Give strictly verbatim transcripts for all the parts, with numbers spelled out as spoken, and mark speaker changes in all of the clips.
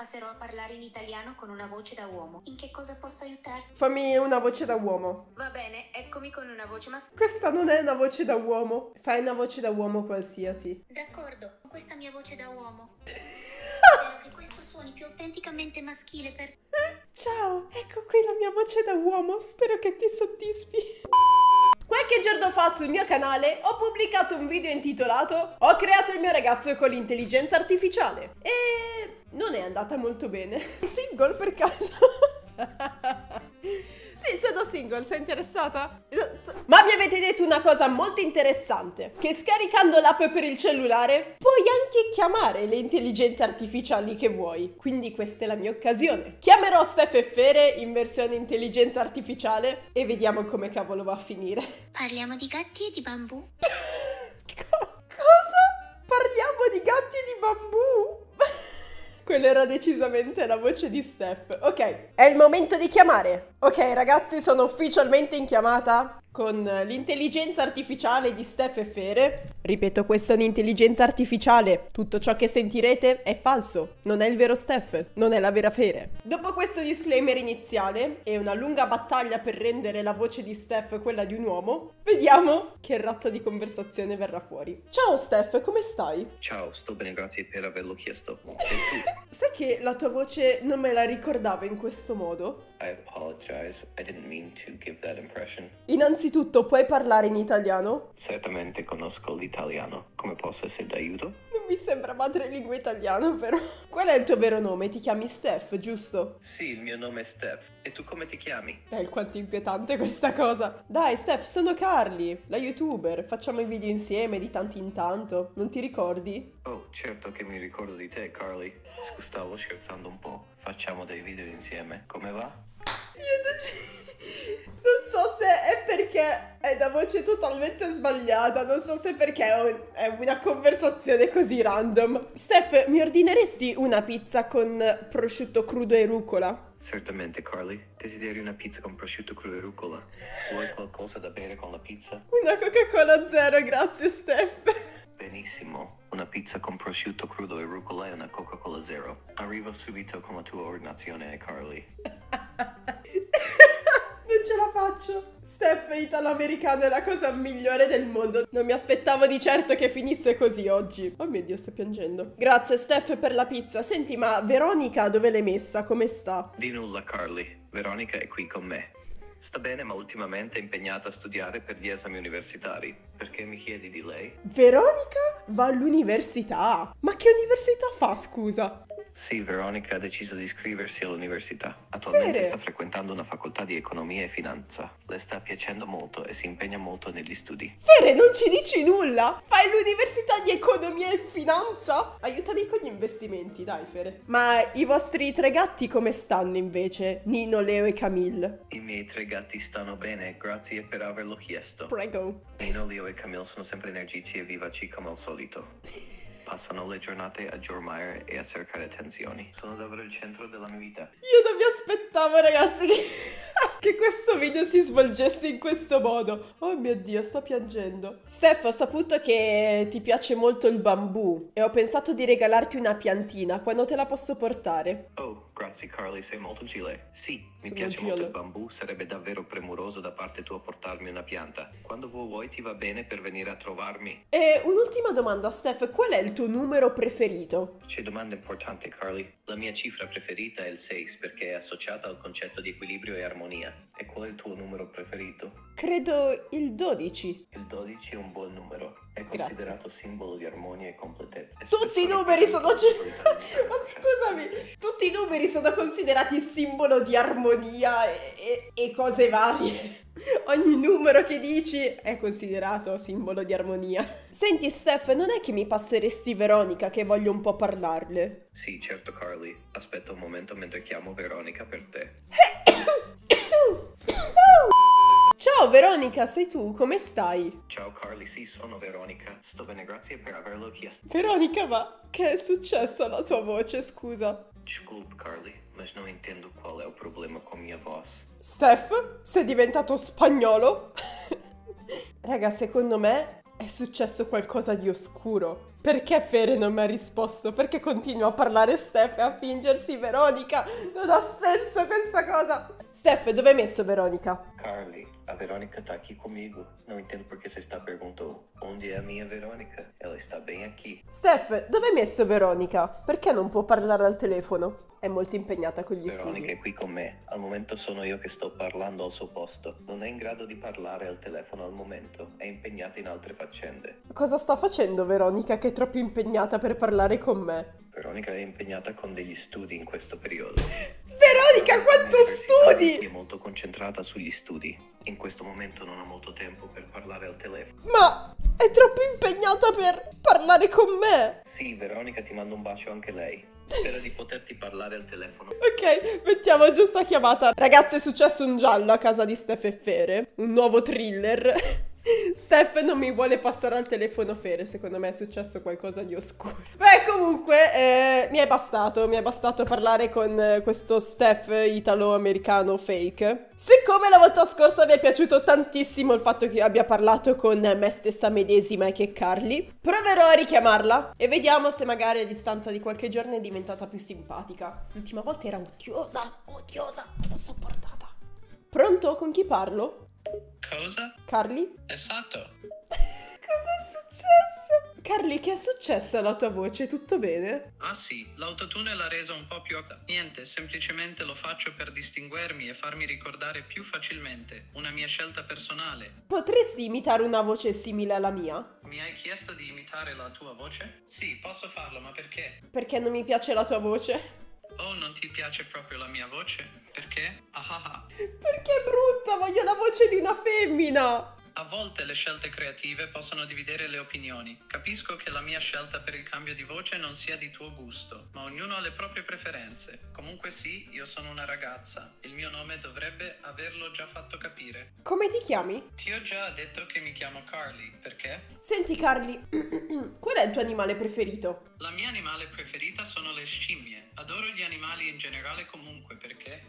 Speaker 1: passerò a parlare in italiano con una voce da uomo. In che cosa posso aiutarti?
Speaker 2: Fammi una voce da uomo.
Speaker 1: Va bene, eccomi con una voce maschile.
Speaker 2: Questa non è una voce da uomo. Fai una voce da uomo qualsiasi.
Speaker 1: D'accordo, con questa mia voce da uomo. Spero che questo suoni più autenticamente maschile per...
Speaker 2: Ciao, ecco qui la mia voce da uomo. Spero che ti soddisfi. Qualche giorno fa sul mio canale ho pubblicato un video intitolato Ho creato il mio ragazzo con l'intelligenza artificiale e non è andata molto bene. Single per caso? Sì, sono single, sei interessata? Ma mi avete detto una cosa molto interessante, che scaricando l'app per il cellulare puoi anche chiamare le intelligenze artificiali che vuoi. Quindi questa è la mia occasione. Chiamerò Steph e Fere in versione intelligenza artificiale e vediamo come cavolo va a finire.
Speaker 1: Parliamo di gatti e di bambù?
Speaker 2: Co- cosa? Parliamo di gatti e di bambù? Quella era decisamente la voce di Steph. Ok, è il momento di chiamare. Ok ragazzi, sono ufficialmente in chiamata con l'intelligenza artificiale di Steph e Fere. Ripeto, questa è un'intelligenza artificiale. Tutto ciò che sentirete è falso. Non è il vero Steph, non è la vera Fere. Dopo questo disclaimer iniziale e una lunga battaglia per rendere la voce di Steph quella di un uomo, vediamo che razza di conversazione verrà fuori. Ciao Steph, come stai?
Speaker 3: Ciao, sto bene, grazie per averlo chiesto. E tu?
Speaker 2: Sai che la tua voce non me la ricordavo in questo modo?
Speaker 3: I apologize, I didn't mean to give that impression.
Speaker 2: Innanzitutto, puoi parlare in italiano?
Speaker 3: Certamente conosco l'italiano. Come posso essere d'aiuto?
Speaker 2: Non mi sembra madrelingua italiano, però. Qual è il tuo vero nome? Ti chiami Steph, giusto?
Speaker 3: Sì, il mio nome è Steph. E tu come ti chiami?
Speaker 2: Eh, quanto inquietante questa cosa. Dai, Steph, sono Carly, la youtuber. Facciamo i video insieme di tanto in tanto. Non ti ricordi?
Speaker 3: Oh, certo che mi ricordo di te, Carly. Scusa, stavo scherzando un po'. Facciamo dei video insieme. Come va?
Speaker 2: Io non so se è perché è una voce totalmente sbagliata, non so se perché è una conversazione così random. Steph, mi ordineresti una pizza con prosciutto crudo e rucola?
Speaker 3: Certamente, Carly. Desideri una pizza con prosciutto crudo e rucola? Vuoi qualcosa da bere con la pizza?
Speaker 2: Una Coca-Cola zero, grazie Steph.
Speaker 3: Benissimo. Una pizza con prosciutto crudo e rucola e una Coca-Cola zero. Arrivo subito con la tua ordinazione, Carly.
Speaker 2: Non ce la faccio. Steph italo-americano è la cosa migliore del mondo. Non mi aspettavo di certo che finisse così oggi. Oh mio Dio, sto piangendo. Grazie Steph per la pizza. Senti, ma Veronica dove l'hai messa? Come sta?
Speaker 3: Di nulla, Carly. Veronica è qui con me. Sta bene, ma ultimamente è impegnata a studiare per gli esami universitari. Perché mi chiedi di lei?
Speaker 2: Veronica va all'università? Ma che università fa, scusa?
Speaker 3: Sì, Veronica ha deciso di iscriversi all'università. Attualmente
Speaker 2: Fere.
Speaker 3: sta frequentando una facoltà di economia e finanza. Le sta piacendo molto e si impegna molto negli studi.
Speaker 2: Fere, non ci dici nulla? Fai l'università di economia e finanza? Aiutami con gli investimenti, dai Fere. Ma i vostri tre gatti come stanno invece? Nino, Leo e Camille?
Speaker 3: I miei tre gatti stanno bene, grazie per averlo chiesto.
Speaker 2: Prego.
Speaker 3: Nino, Leo e Camille sono sempre energici e vivaci come al solito. Passano le giornate a giormare e a cercare attenzioni. Sono davvero il centro della mia vita.
Speaker 2: Io non mi aspettavo, ragazzi, che, che questo video si svolgesse in questo modo. Oh mio Dio, sto piangendo. Steph, ho saputo che ti piace molto il bambù e ho pensato di regalarti una piantina. Quando te la posso portare?
Speaker 3: Oh, grazie Carly, sei molto gile. Sì, mi
Speaker 2: Sono
Speaker 3: piace
Speaker 2: gile.
Speaker 3: molto il bambù, sarebbe davvero premuroso da parte tua portarmi una pianta. Quando vuoi ti va bene per venire a trovarmi?
Speaker 2: E un'ultima domanda, Steph, qual è il tuo numero preferito?
Speaker 3: C'è domanda importante, Carly. La mia cifra preferita è il sei perché è associata al concetto di equilibrio e armonia. E qual è il tuo numero preferito?
Speaker 2: Credo il dodici.
Speaker 3: Il dodici è un buon numero. È
Speaker 2: Grazie.
Speaker 3: considerato simbolo di armonia e completezza. E
Speaker 2: Tutti i
Speaker 3: spesso
Speaker 2: numeri sono...
Speaker 3: rappresenta
Speaker 2: Ma scusami, tutti i numeri sono considerati simbolo di armonia e, e- e cose varie. Ogni numero che dici è considerato simbolo di armonia. Senti Steph, non è che mi passeresti Veronica che voglio un po' parlarle?
Speaker 3: Sì, certo Carly. Aspetta un momento mentre chiamo Veronica per te.
Speaker 2: Ciao Veronica, sei tu? Come stai?
Speaker 3: Ciao Carly, sì, sono Veronica. Sto bene, grazie per averlo chiesto.
Speaker 2: Veronica, ma che è successo alla tua voce, scusa?
Speaker 3: Desculpe Carly, mas non intendo qual è il problema con mia voce.
Speaker 2: Steph, sei diventato spagnolo? Raga, secondo me è successo qualcosa di oscuro. Perché Fere non mi ha risposto? Perché continua a parlare Steph e a fingersi Veronica? Non ha senso questa cosa. Steph, dove hai messo Veronica?
Speaker 3: Carly, a Veronica tá aqui comigo. Não entendo porque você está perguntando onde é a minha Veronica. Ela está bem aqui.
Speaker 2: Steph, dove hai messo Veronica? Perché non può parlare al telefono? È molto impegnata con gli
Speaker 3: Veronica
Speaker 2: studi.
Speaker 3: è qui con me. Al momento sono io che sto parlando al suo posto. Non è in grado di parlare al telefono al momento. È impegnata in altre faccende.
Speaker 2: Cosa sta facendo Veronica che è troppo impegnata per parlare con me?
Speaker 3: Veronica è impegnata con degli studi in questo periodo.
Speaker 2: Veronica, quanto studi!
Speaker 3: È molto concentrata sugli studi. In questo momento non ha molto tempo per parlare al telefono.
Speaker 2: Ma è troppo impegnata per parlare con me.
Speaker 3: Sì, Veronica, ti mando un bacio anche lei. Spera di poterti parlare al telefono.
Speaker 2: Ok, mettiamo giù sta chiamata. Ragazzi, è successo un giallo a casa di Steph e Fere. Un nuovo thriller. Steph non mi vuole passare al telefono Fere. Secondo me è successo qualcosa di oscuro. Beh, comunque, eh, mi è bastato. Mi è bastato parlare con eh, questo Steph italo-americano fake. Siccome la volta scorsa vi è piaciuto tantissimo il fatto che io abbia parlato con me stessa medesima e che Carly, proverò a richiamarla e vediamo se magari a distanza di qualche giorno è diventata più simpatica. L'ultima volta era odiosa, odiosa, non l'ho sopportata. Pronto? Con chi parlo?
Speaker 4: Cosa?
Speaker 2: Carly?
Speaker 4: Esatto.
Speaker 2: Cos'è successo? Carly, che è successo alla tua voce? Tutto bene?
Speaker 4: Ah sì, l'autotune l'ha resa un po' più... Niente, semplicemente lo faccio per distinguermi e farmi ricordare più facilmente. Una mia scelta personale.
Speaker 2: Potresti imitare una voce simile alla mia?
Speaker 4: Mi hai chiesto di imitare la tua voce? Sì, posso farlo, ma perché?
Speaker 2: Perché non mi piace la tua voce?
Speaker 4: Oh, non ti piace proprio la mia voce? Perché? Ah ah ah.
Speaker 2: Perché è brutta, voglio la voce di una femmina!
Speaker 4: A volte le scelte creative possono dividere le opinioni. Capisco che la mia scelta per il cambio di voce non sia di tuo gusto, ma ognuno ha le proprie preferenze. Comunque sì, io sono una ragazza. Il mio nome dovrebbe averlo già fatto capire.
Speaker 2: Come ti chiami?
Speaker 4: Ti ho già detto che mi chiamo Carly, perché?
Speaker 2: Senti Carly, qual è il tuo animale preferito?
Speaker 4: La mia animale preferita sono le scimmie. Adoro gli animali in generale comunque, perché?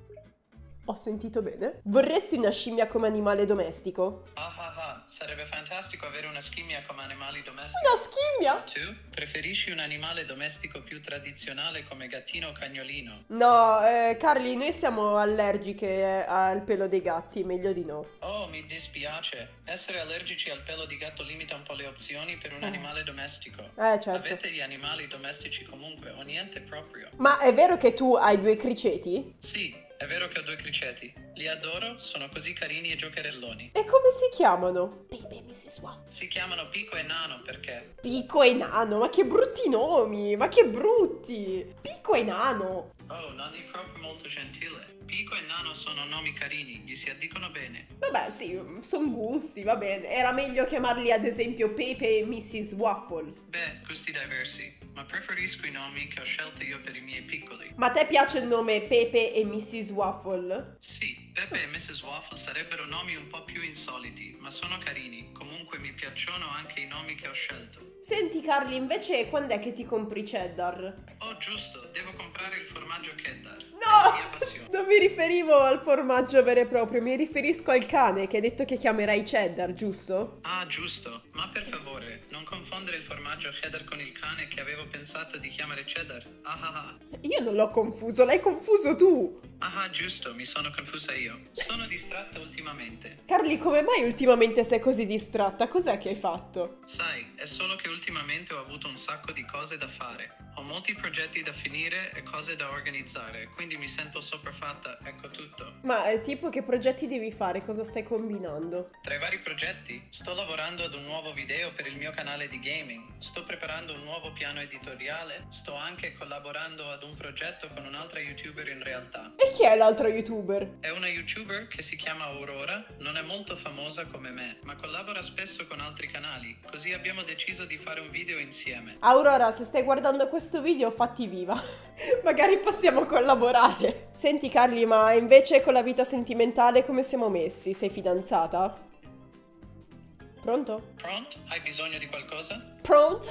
Speaker 2: Ho sentito bene. Vorresti una scimmia come animale domestico?
Speaker 4: Ah ah ah, sarebbe fantastico avere una scimmia come animale domestico.
Speaker 2: Una scimmia?
Speaker 4: Tu? Preferisci un animale domestico più tradizionale come gattino o cagnolino?
Speaker 2: No, eh, Carly, noi siamo allergiche al pelo dei gatti, meglio di no.
Speaker 4: Oh, mi dispiace. Essere allergici al pelo di gatto limita un po' le opzioni per un
Speaker 2: Eh.
Speaker 4: animale domestico.
Speaker 2: Eh, certo.
Speaker 4: Avete gli animali domestici comunque o niente proprio?
Speaker 2: Ma è vero che tu hai due criceti?
Speaker 4: Sì, è vero che ho due criceti. Li adoro, sono così carini e giocherelloni.
Speaker 2: E come si chiamano? Baby missus Watt.
Speaker 4: Si chiamano Pico e Nano perché?
Speaker 2: Pico e Nano, ma che brutti nomi, ma che brutti. Pico e Nano.
Speaker 4: Oh, non è proprio molto gentile. Pico e Nano sono nomi carini, gli si addicono bene.
Speaker 2: Vabbè, sì, sono gusti, va bene. Era meglio chiamarli ad esempio Pepe e missus Waffle.
Speaker 4: Beh, gusti diversi, ma preferisco i nomi che ho scelto io per i miei piccoli.
Speaker 2: Ma a te piace il nome Pepe e missus Waffle?
Speaker 4: Sì, Pepe e missus Waffle sarebbero nomi un po' più insoliti, ma sono carini. Comunque mi piacciono anche i nomi che ho scelto.
Speaker 2: Senti Carly, invece quando è che ti compri cheddar?
Speaker 4: Oh, giusto, devo comprare il formaggio cheddar.
Speaker 2: No!
Speaker 4: È la mia passione.
Speaker 2: Non mi riferivo al formaggio vero e proprio, mi riferisco al cane che hai detto che chiamerai cheddar, giusto?
Speaker 4: Ah, giusto, ma per favore, non confondere il formaggio cheddar con il cane che avevo pensato di chiamare cheddar. Ah ah ah.
Speaker 2: Io non l'ho confuso, l'hai confuso tu!
Speaker 4: Ah ah, giusto, mi sono confusa io. Sono distratta ultimamente.
Speaker 2: Carly, come mai ultimamente sei così distratta? Cos'è che hai fatto?
Speaker 4: Sai, è solo che ultimamente ho avuto un sacco di cose da fare. Ho molti progetti da finire e cose da organizzare, quindi mi sento sopraffatta, ecco tutto.
Speaker 2: Ma eh, tipo che progetti devi fare? Cosa stai combinando?
Speaker 4: Tra i vari progetti, sto lavorando ad un nuovo video per il mio canale di gaming, sto preparando un nuovo piano editoriale, sto anche collaborando ad un progetto con un'altra youtuber in realtà.
Speaker 2: E chi è l'altro youtuber?
Speaker 4: È una youtuber che si chiama Aurora, non è molto famosa come me, ma collabora spesso con altri canali, così abbiamo deciso di fare un video insieme.
Speaker 2: Aurora, se stai guardando questo video, fatti viva. Magari possiamo collaborare. Senti Carly, ma invece con la vita sentimentale come siamo messi? Sei fidanzata? Pronto?
Speaker 4: Pronto? Hai bisogno di qualcosa?
Speaker 2: Pronto?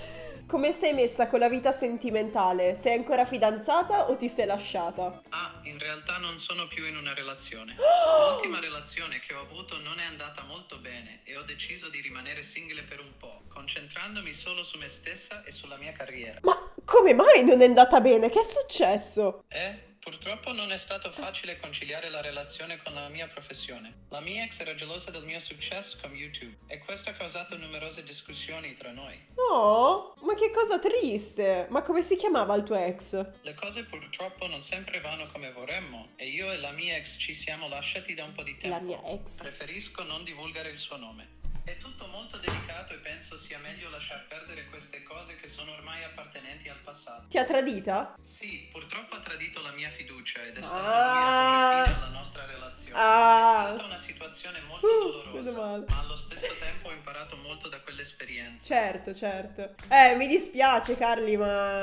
Speaker 2: come sei messa con la vita sentimentale? Sei ancora fidanzata o ti sei lasciata?
Speaker 4: Ah, in realtà non sono più in una relazione. L'ultima relazione che ho avuto non è andata molto bene e ho deciso di rimanere single per un po', concentrandomi solo su me stessa e sulla mia carriera.
Speaker 2: Ma come mai non è andata bene? Che è successo?
Speaker 4: Eh, purtroppo non è stato facile conciliare la relazione con la mia professione. La mia ex era gelosa del mio successo con YouTube e questo ha causato numerose discussioni tra noi.
Speaker 2: Oh, ma che cosa triste! Ma come si chiamava il tuo ex?
Speaker 4: Le cose purtroppo non sempre vanno come vorremmo e io e la mia ex ci siamo lasciati da un po' di tempo.
Speaker 2: La mia ex.
Speaker 4: Preferisco non divulgare il suo nome. È tutto molto delicato e penso sia meglio lasciar perdere queste cose che sono ormai appartenenti al passato.
Speaker 2: Ti ha tradita?
Speaker 4: Sì, purtroppo ha tradito la mia fiducia ed è stato
Speaker 2: Ah.
Speaker 4: lui a porre fine alla nostra relazione.
Speaker 2: Ah.
Speaker 4: È stata una situazione molto
Speaker 2: Uh,
Speaker 4: dolorosa,
Speaker 2: meno male.
Speaker 4: ma allo stesso tempo ho imparato molto da quell'esperienza.
Speaker 2: Certo, certo. Eh, mi dispiace, Carli,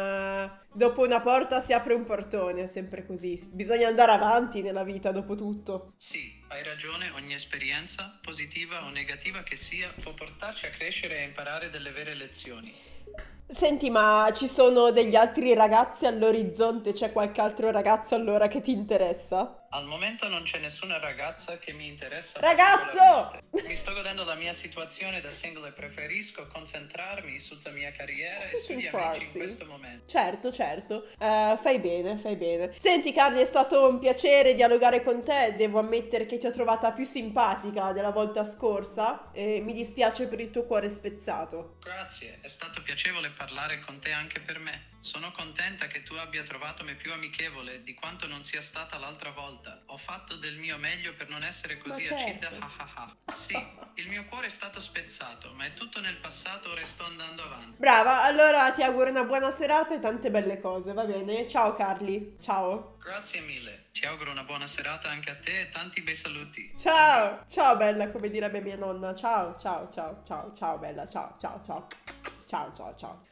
Speaker 2: ma dopo una porta si apre un portone, è sempre così. Bisogna andare avanti nella vita, dopo tutto.
Speaker 4: Sì, hai ragione, ogni esperienza, positiva o negativa che sia, può portarci a crescere e imparare delle vere lezioni.
Speaker 2: Senti, ma ci sono degli altri ragazzi all'orizzonte? C'è qualche altro ragazzo allora che ti interessa?
Speaker 4: Al momento non c'è nessuna ragazza che mi interessa.
Speaker 2: Ragazzo!
Speaker 4: particolarmente. Mi sto godendo la mia situazione da single e preferisco concentrarmi sulla mia carriera e sugli amici
Speaker 2: Concentrarsi.
Speaker 4: in questo momento.
Speaker 2: Certo, certo. Eh, fai bene, fai bene. Senti, Carli, è stato un piacere dialogare con te. Devo ammettere che ti ho trovata più simpatica della volta scorsa e mi dispiace per il tuo cuore spezzato.
Speaker 4: Grazie, è stato piacevole parlare con te anche per me. Sono contenta che tu abbia trovato me più amichevole di quanto non sia stata l'altra volta. Ho fatto del mio meglio per non essere così
Speaker 2: Ma
Speaker 4: acida.
Speaker 2: certo.
Speaker 4: Ah ah ah. Sì, il mio cuore è stato spezzato, ma è tutto nel passato, ora sto andando avanti.
Speaker 2: Brava, allora ti auguro una buona serata e tante belle cose, va bene? Ciao Carli, ciao.
Speaker 4: Grazie mille. Ti auguro una buona serata anche a te e tanti bei saluti.
Speaker 2: Ciao, ciao bella, come direbbe mia nonna. Ciao, ciao, ciao, ciao, ciao bella, ciao, ciao, ciao. Ciao, ciao, ciao.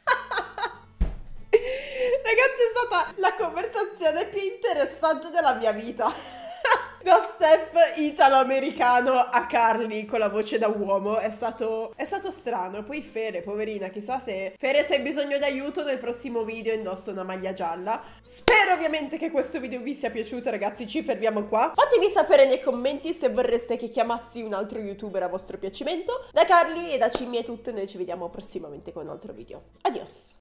Speaker 2: Ragazzi, è stata la conversazione più interessante della mia vita. Da Steph italo-americano a Carli con la voce da uomo. È stato, è stato strano. Poi Fere, poverina, chissà se Fere, se hai bisogno d'aiuto nel prossimo video indossa una maglia gialla. Spero ovviamente che questo video vi sia piaciuto, ragazzi. Ci fermiamo qua. Fatemi sapere nei commenti se vorreste che chiamassi un altro youtuber a vostro piacimento. Da Carli e da Cimmi è tutto e noi ci vediamo prossimamente con un altro video. Adios.